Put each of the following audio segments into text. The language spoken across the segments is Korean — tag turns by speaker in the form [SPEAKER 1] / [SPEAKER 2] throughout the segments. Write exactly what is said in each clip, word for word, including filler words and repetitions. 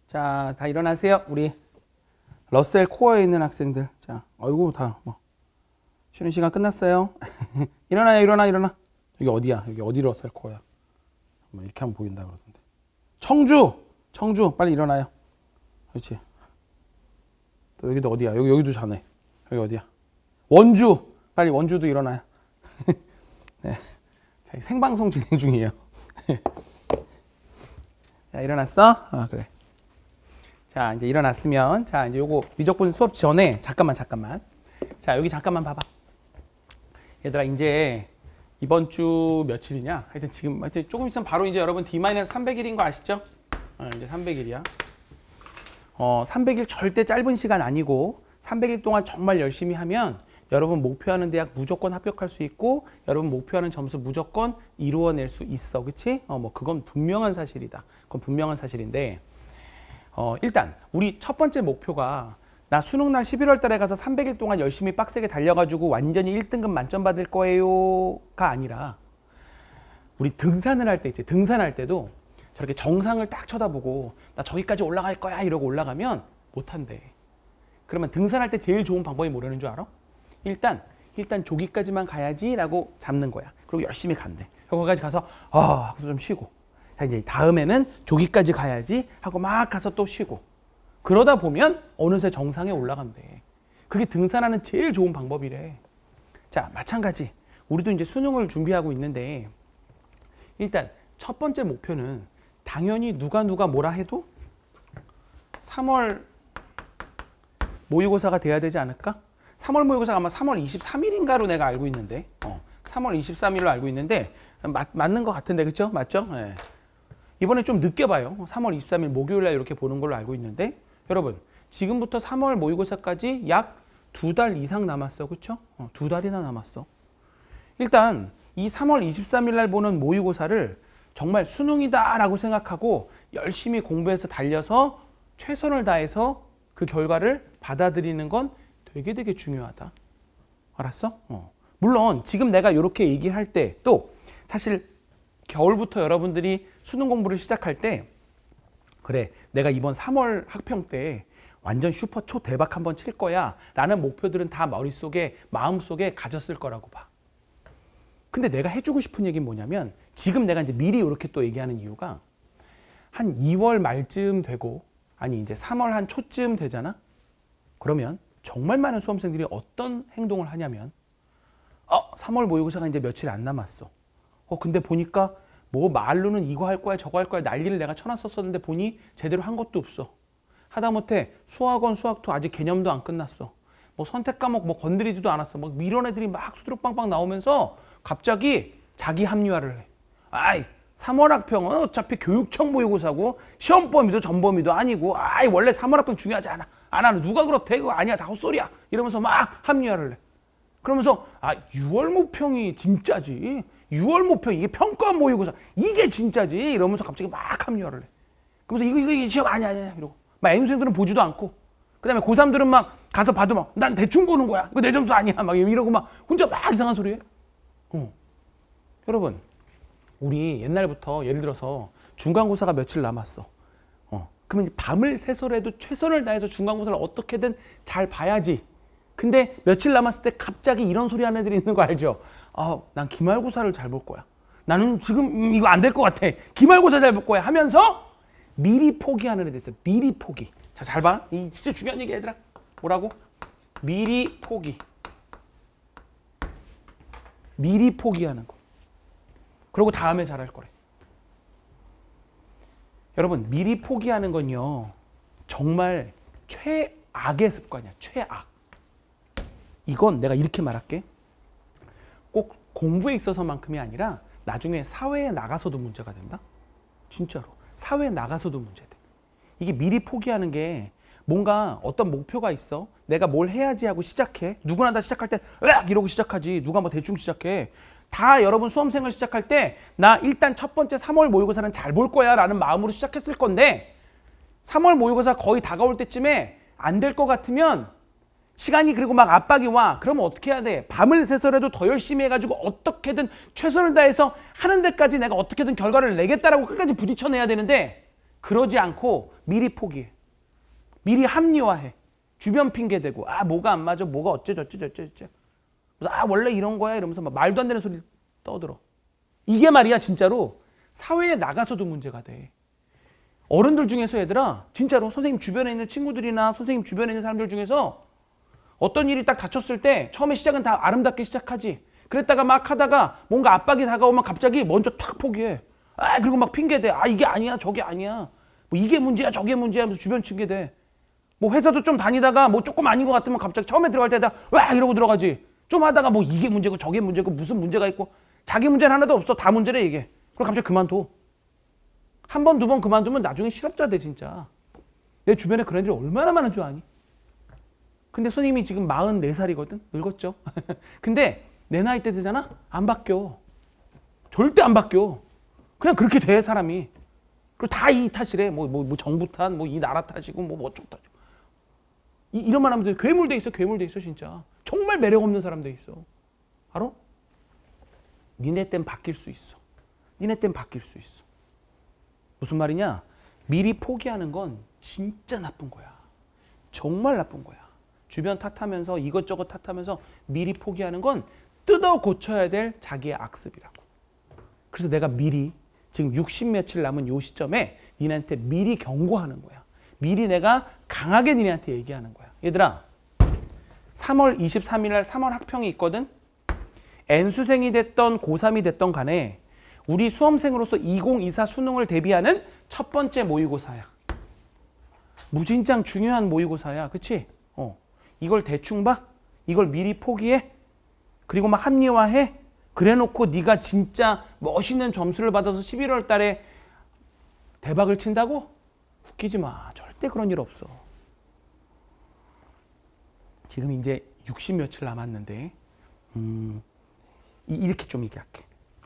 [SPEAKER 1] 자, 다 일어나세요. 우리 러셀 코어에 있는 학생들. 자, 어이구, 다 뭐 쉬는 시간 끝났어요. 일어나요, 일어나, 일어나. 여기 어디야? 여기 어디 러셀 코어야? 뭐 이렇게 하면 보인다 그러던데. 청주, 청주, 빨리 일어나요. 그렇지. 또 여기도 어디야? 여기 여기도 자네. 여기 어디야? 원주, 빨리 원주도 일어나요. 네, 자, 생방송 진행 중이에요. 자, 일어났어? 아, 그래. 자, 이제 일어났으면, 자, 이제 요거 미적분 수업 전에, 잠깐만, 잠깐만. 자, 여기 잠깐만 봐봐. 얘들아, 이제 이번 주 며칠이냐? 하여튼 지금, 하여튼 조금 있으면 바로 이제 여러분 디 삼백 일인 거 아시죠? 어, 이제 삼백 일이야. 어, 삼백 일 절대 짧은 시간 아니고, 삼백 일 동안 정말 열심히 하면 여러분 목표하는 대학 무조건 합격할 수 있고, 여러분 목표하는 점수 무조건 이루어낼 수 있어. 그치? 어, 뭐, 그건 분명한 사실이다. 그건 분명한 사실인데, 어, 일단 우리 첫 번째 목표가 나 수능날 십일월 달에 가서 삼백 일 동안 열심히 빡세게 달려가지고 완전히 일 등급 만점 받을 거예요가 아니라, 우리 등산을 할 때 있지. 등산할 때도 저렇게 정상을 딱 쳐다보고 나 저기까지 올라갈 거야 이러고 올라가면 못한대. 그러면 등산할 때 제일 좋은 방법이 뭐라는 줄 알아? 일단 일단 저기까지만 가야지 라고 잡는 거야. 그리고 열심히 간대. 거기까지 가서 아 하고 좀 쉬고, 자 이제 다음에는 저기까지 가야지 하고 막 가서 또 쉬고, 그러다 보면 어느새 정상에 올라간대. 그게 등산하는 제일 좋은 방법이래. 자, 마찬가지 우리도 이제 수능을 준비하고 있는데, 일단 첫 번째 목표는 당연히 누가 누가 뭐라 해도 삼월 모의고사가 돼야 되지 않을까? 삼월 모의고사가 아마 삼월 이십삼일인가로 내가 알고 있는데, 어, 삼월 이십삼일로 알고 있는데 맞, 맞는 것 같은데, 그쵸? 맞죠? 네. 이번에 좀 늦게 봐요. 삼월 이십삼일 목요일날 이렇게 보는 걸로 알고 있는데, 여러분 지금부터 삼월 모의고사까지 약 두 달 이상 남았어. 그쵸? 어, 두 달이나 남았어. 일단 이 삼월 이십삼일날 보는 모의고사를 정말 수능이다 라고 생각하고 열심히 공부해서 달려서 최선을 다해서 그 결과를 받아들이는 건 되게 되게 중요하다. 알았어? 어. 물론 지금 내가 이렇게 얘기를 할 때, 또 사실 겨울부터 여러분들이 수능 공부를 시작할 때, 그래 내가 이번 삼월 학평 때 완전 슈퍼 초 대박 한번 칠 거야 라는 목표들은 다 머릿속에 마음속에 가졌을 거라고 봐. 근데 내가 해주고 싶은 얘기는 뭐냐면, 지금 내가 이제 미리 이렇게 또 얘기하는 이유가, 한 이월 말쯤 되고 아니 이제 삼월 한 초쯤 되잖아. 그러면 정말 많은 수험생들이 어떤 행동을 하냐면, 어 삼월 모의고사가 이제 며칠 안 남았어. 어 근데 보니까 뭐 말로는 이거 할 거야 저거 할 거야 난리를 내가 쳐놨었었는데 보니 제대로 한 것도 없어. 하다못해 수학원 수학투 아직 개념도 안 끝났어. 뭐 선택 과목 뭐 건드리지도 않았어. 막 이런 애들이 막 수두룩 빵빵 나오면서 갑자기 자기 합리화를 해. 아이 삼월 학평은 어차피 교육청 모의고사고 시험 범위도 전 범위도 아니고, 아이 원래 삼월 학평 중요하지 않아. 안 하는 누가 그렇대? 그거 아니야 다 헛소리야. 이러면서 막 합리화를 해. 그러면서 아 유월 모평이 진짜지. 유월 모평 이게 평가 모의고사 이게 진짜지. 이러면서 갑자기 막 합리화를 해. 그러면서 이거 이거, 이거 시험 아니야 아니야 이러고 막 N수생들은 보지도 않고, 그 다음에 고삼들은 막 가서 봐도 막 난 대충 보는 거야. 이거 내 점수 아니야. 막 이러고 막 혼자 막 이상한 소리 해. 어. 여러분 우리 옛날부터 예를 들어서 중간고사가 며칠 남았어. 어. 그러면 밤을 새서라도 최선을 다해서 중간고사를 어떻게든 잘 봐야지. 근데 며칠 남았을 때 갑자기 이런 소리 하는 애들이 있는 거 알죠? 아, 난 기말고사를 잘 볼 거야. 나는 지금 음, 이거 안 될 것 같아. 기말고사 잘 볼 거야 하면서 미리 포기하는 애들 있어요. 미리 포기. 자, 잘 봐. 이 진짜 중요한 얘기 얘들아. 뭐라고? 미리 포기. 미리 포기하는 거. 그러고 다음에 잘할 거래. 여러분 미리 포기하는 건요 정말 최악의 습관이야. 최악. 이건 내가 이렇게 말할게. 꼭 공부에 있어서만큼이 아니라 나중에 사회에 나가서도 문제가 된다. 진짜로. 사회에 나가서도 문제돼. 이게 미리 포기하는 게, 뭔가 어떤 목표가 있어. 내가 뭘 해야지 하고 시작해. 누구나 다 시작할 때 으악 이러고 시작하지. 누가 뭐 대충 시작해. 다 여러분 수험생활 시작할 때 나 일단 첫 번째 삼월 모의고사는 잘 볼 거야 라는 마음으로 시작했을 건데, 삼월 모의고사 거의 다가올 때쯤에 안 될 것 같으면 시간이 그리고 막 압박이 와. 그러면 어떻게 해야 돼? 밤을 새서라도 더 열심히 해가지고 어떻게든 최선을 다해서 하는 데까지 내가 어떻게든 결과를 내겠다라고 끝까지 부딪혀내야 되는데, 그러지 않고 미리 포기해. 미리 합리화해. 주변 핑계 대고 아 뭐가 안 맞아 뭐가 어째저째저째저째 아 원래 이런 거야 이러면서 막 말도 안 되는 소리 떠들어. 이게 말이야 진짜로 사회에 나가서도 문제가 돼. 어른들 중에서 얘들아 진짜로 선생님 주변에 있는 친구들이나 선생님 주변에 있는 사람들 중에서 어떤 일이 딱 닥쳤을 때 처음에 시작은 다 아름답게 시작하지. 그랬다가 막 하다가 뭔가 압박이 다가오면 갑자기 먼저 탁 포기해. 아 그리고 막 핑계 대. 아 이게 아니야 저게 아니야. 뭐 이게 문제야 저게 문제야 하면서 주변 핑계 대. 뭐 회사도 좀 다니다가 뭐 조금 아닌 것 같으면 갑자기 처음에 들어갈 때다 와 이러고 들어가지. 좀 하다가 뭐 이게 문제고 저게 문제고 무슨 문제가 있고 자기 문제는 하나도 없어. 다 문제래 이게. 그럼 갑자기 그만둬. 한 번 두 번 그만두면 나중에 실업자 돼 진짜. 내 주변에 그런 애들이 얼마나 많은 줄 아니? 근데 선생님이 지금 마흔네 살이거든? 늙었죠? 근데 내 나이 때 되잖아? 안 바뀌어. 절대 안 바뀌어. 그냥 그렇게 돼 사람이. 그리고 다 이 탓이래. 뭐, 뭐, 뭐 정부 탓, 뭐 이 나라 탓이고 뭐 어쩌고 탓이고. 이, 이런 말 하면 돼. 괴물돼 있어, 괴물돼 있어, 진짜. 정말 매력 없는 사람 돼 있어. 알아? 니네 땐 바뀔 수 있어. 니네 땐 바뀔 수 있어. 무슨 말이냐? 미리 포기하는 건 진짜 나쁜 거야. 정말 나쁜 거야. 주변 탓하면서 이것저것 탓하면서 미리 포기하는 건 뜯어 고쳐야 될 자기의 악습이라고. 그래서 내가 미리 지금 육십 며칠 남은 요 시점에 니네한테 미리 경고하는 거야. 미리 내가 강하게 니네한테 얘기하는 거야. 얘들아, 삼월 이십삼일 날 삼월 학평이 있거든? N수생이 됐던 고삼이 됐던 간에 우리 수험생으로서 이천이십사 수능을 대비하는 첫 번째 모의고사야. 무진장 중요한 모의고사야. 그치? 어. 이걸 대충 봐? 이걸 미리 포기해? 그리고 막 합리화해? 그래놓고 네가 진짜 멋있는 점수를 받아서 십일월 달에 대박을 친다고? 웃기지 마. 절대 그런 일 없어. 지금 이제 육십 며칠 남았는데 음, 이렇게 좀 얘기할게.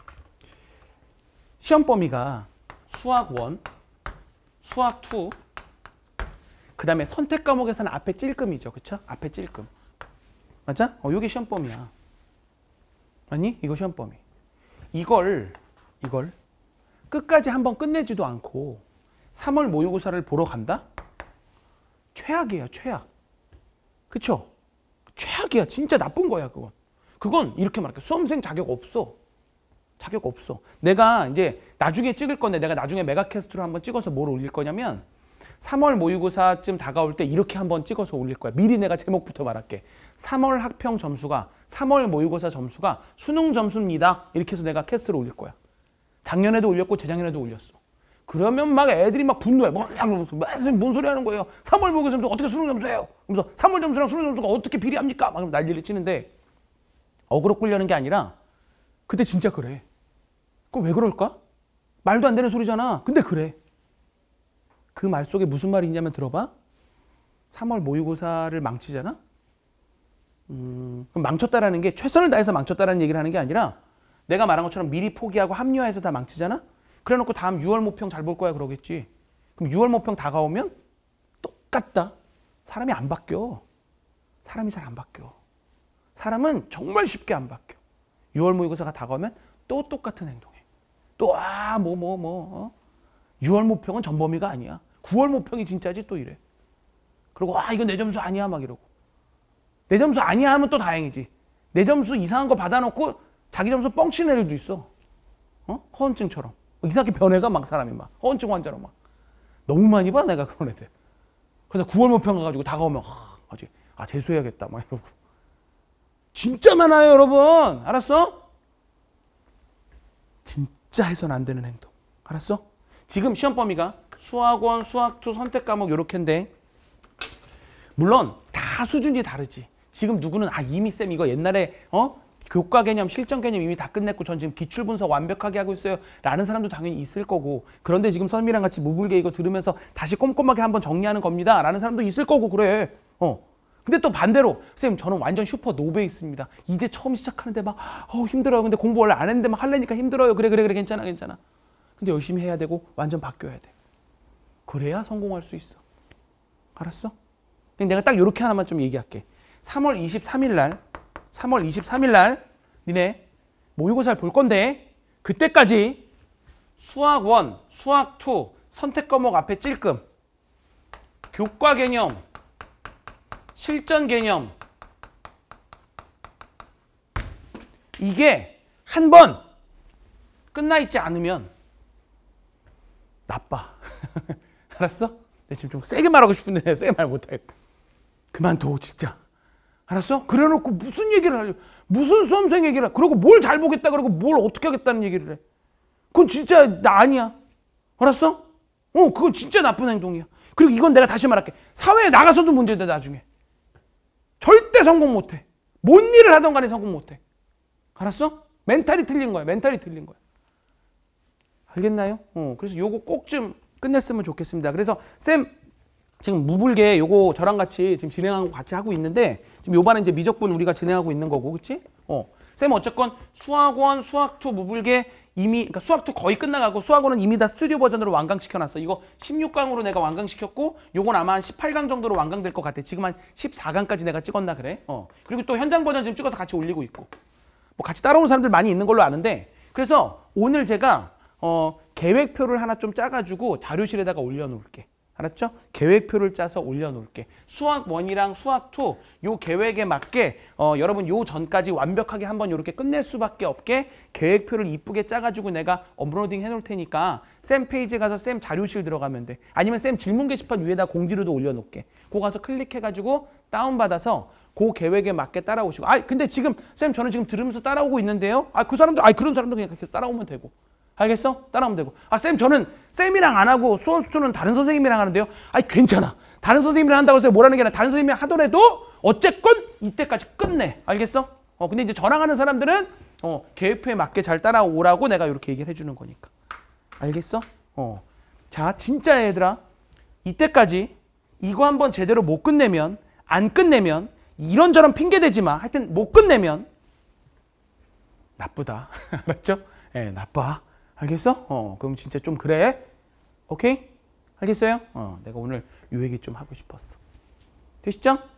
[SPEAKER 1] 시험 범위가 수학 일, 수학 이, 그 다음에 선택 과목에서는 앞에 찔끔이죠. 그쵸? 앞에 찔끔. 맞아? 어, 이게 시험 범위야. 아니? 이거 시험 범위. 이걸, 이걸 끝까지 한번 끝내지도 않고 삼월 모의고사를 보러 간다? 최악이에요, 최악. 그쵸? 최악이야. 진짜 나쁜 거야, 그건. 그건 이렇게 말할게. 수험생 자격 없어. 자격 없어. 내가 이제 나중에 찍을 건데 내가 나중에 메가캐스트로 한번 찍어서 뭘 올릴 거냐면 삼월 모의고사쯤 다가올 때 이렇게 한번 찍어서 올릴 거야. 미리 내가 제목부터 말할게. 삼월 학평 점수가 삼월 모의고사 점수가 수능 점수입니다. 이렇게 해서 내가 캐스트로 올릴 거야. 작년에도 올렸고 재작년에도 올렸어. 그러면 막 애들이 막 분노해. 뭐, 뭔 소리 하는 거예요. 삼월 모의고사 점수 어떻게 수능 점수예요? 그래서 삼월 점수랑 수능 점수가 어떻게 비례합니까? 막 난리를 치는데 어그로 끌려는 게 아니라 그때 진짜 그래. 그럼 왜 그럴까? 말도 안 되는 소리잖아. 근데 그래. 그 말 속에 무슨 말이 있냐면 들어봐. 삼월 모의고사를 망치잖아? 음, 그럼 망쳤다라는 게 최선을 다해서 망쳤다라는 얘기를 하는 게 아니라 내가 말한 것처럼 미리 포기하고 합리화해서 다 망치잖아? 그래 놓고 다음 유월 모평 잘 볼 거야 그러겠지. 그럼 유월 모평 다가오면 똑같다. 사람이 안 바뀌어. 사람이 잘 안 바뀌어. 사람은 정말 쉽게 안 바뀌어. 유월 모의고사가 다가오면 또 똑같은 행동해. 또 아 뭐 뭐 뭐 어? 유월 모평은 전범위가 아니야. 구월 모평이 진짜지 또 이래. 그리고 아 이거 내 점수 아니야 막 이러고. 내 점수 아니야 하면 또 다행이지. 내 점수 이상한 거 받아놓고 자기 점수 뻥치는 애들도 있어. 어? 허언증처럼. 이상하게 변해가 막 사람이 막. 허언증 환자로 막. 너무 많이 봐 내가 그런 애들. 그래서 구월 모평 가가지고 다가오면 아, 아직 아 재수해야겠다 막 이러고. 진짜 많아요 여러분. 알았어? 진짜 해서는 안 되는 행동. 알았어? 지금 시험 범위가 수학원, 수학 이 선택 과목 요렇게인데 물론 다 수준이 다르지. 지금 누구는 아 이미 쌤 이거 옛날에 어 교과 개념, 실전 개념 이미 다 끝냈고 전 지금 기출 분석 완벽하게 하고 있어요 라는 사람도 당연히 있을 거고 그런데 지금 선미랑 같이 무불게 이거 들으면서 다시 꼼꼼하게 한번 정리하는 겁니다 라는 사람도 있을 거고 그래. 어. 근데 또 반대로 쌤 저는 완전 슈퍼 노베이스입니다. 이제 처음 시작하는데 막 어, 힘들어요. 근데 공부 원래 안 했는데 막 하려니까 힘들어요. 그래 그래 그래 괜찮아 괜찮아. 근데 열심히 해야 되고 완전 바뀌어야 돼. 그래야 성공할 수 있어. 알았어? 내가 딱 이렇게 하나만 좀 얘기할게. 삼월 이십삼일 날 삼월 이십삼일 날 니네 모의고사를 볼 건데 그때까지 수학 일, 수학 이, 선택 과목 앞에 찔끔. 교과 개념, 실전 개념. 이게 한 번 끝나 있지 않으면 나빠. 알았어? 내가 지금 좀 세게 말하고 싶은데 내가 세게 말 못하겠다. 그만둬 진짜. 알았어? 그래놓고 무슨 얘기를 하려, 무슨 수험생 얘기를 해. 그러고 뭘 잘 보겠다 그러고 뭘 어떻게 하겠다는 얘기를 해. 그건 진짜 나 아니야. 알았어? 어, 그건 진짜 나쁜 행동이야. 그리고 이건 내가 다시 말할게. 사회에 나가서도 문제돼 나중에. 절대 성공 못해. 뭔 일을 하던 간에 성공 못해. 알았어? 멘탈이 틀린 거야. 멘탈이 틀린 거야. 알겠나요? 어, 그래서 요거 꼭 좀 끝냈으면 좋겠습니다. 그래서 쌤 지금 무불계 요거 저랑 같이 지금 진행하고 같이 하고 있는데 지금 요반에 이제 미적분 우리가 진행하고 있는 거고, 그치? 어. 쌤 어쨌건 수학원, 수학투, 무불계 이미, 그러니까 수학투 거의 끝나가고 수학원은 이미 다 스튜디오 버전으로 완강시켜놨어. 이거 십육 강으로 내가 완강시켰고 요건 아마 한 십팔 강 정도로 완강될 것 같아. 지금 한 십사 강까지 내가 찍었나 그래. 어. 그리고 또 현장 버전 지금 찍어서 같이 올리고 있고. 뭐 같이 따라오는 사람들 많이 있는 걸로 아는데, 그래서 오늘 제가 어, 계획표를 하나 좀 짜가지고 자료실에다가 올려놓을게. 알았죠? 계획표를 짜서 올려놓을게. 수학 일이랑 수학 이 요 계획에 맞게 어, 여러분 요 전까지 완벽하게 한번 요렇게 끝낼 수밖에 없게 계획표를 이쁘게 짜가지고 내가 업로딩 해놓을 테니까 쌤 페이지에 가서 쌤 자료실 들어가면 돼. 아니면 쌤 질문 게시판 위에다 공지로도 올려놓을게. 그거 가서 클릭해가지고 다운받아서 그 계획에 맞게 따라오시고. 아 근데 지금 쌤 저는 지금 들으면서 따라오고 있는데요. 아 그 사람들, 아 그런 사람들 그냥 계속 따라오면 되고. 알겠어? 따라하면 되고. 아 쌤 저는 쌤이랑 안 하고 수원수투는 다른 선생님이랑 하는데요. 아니 괜찮아. 다른 선생님이랑 한다고 해서 뭐라는 게 아니라 다른 선생님이 하더라도 어쨌건 이때까지 끝내. 알겠어? 어 근데 이제 저랑 하는 사람들은 어 계획표에 맞게 잘 따라오라고 내가 이렇게 얘기를 해주는 거니까. 알겠어? 어. 자 진짜 얘들아, 이때까지 이거 한번 제대로 못 끝내면, 안 끝내면 이런저런 핑계 대지 마. 하여튼 못 끝내면 나쁘다. 알았죠? 예, 네, 나빠. 알겠어? 어, 그럼 진짜 좀 그래. 오케이? 알겠어요? 어, 내가 오늘 요 얘기 좀 하고 싶었어. 되시죠?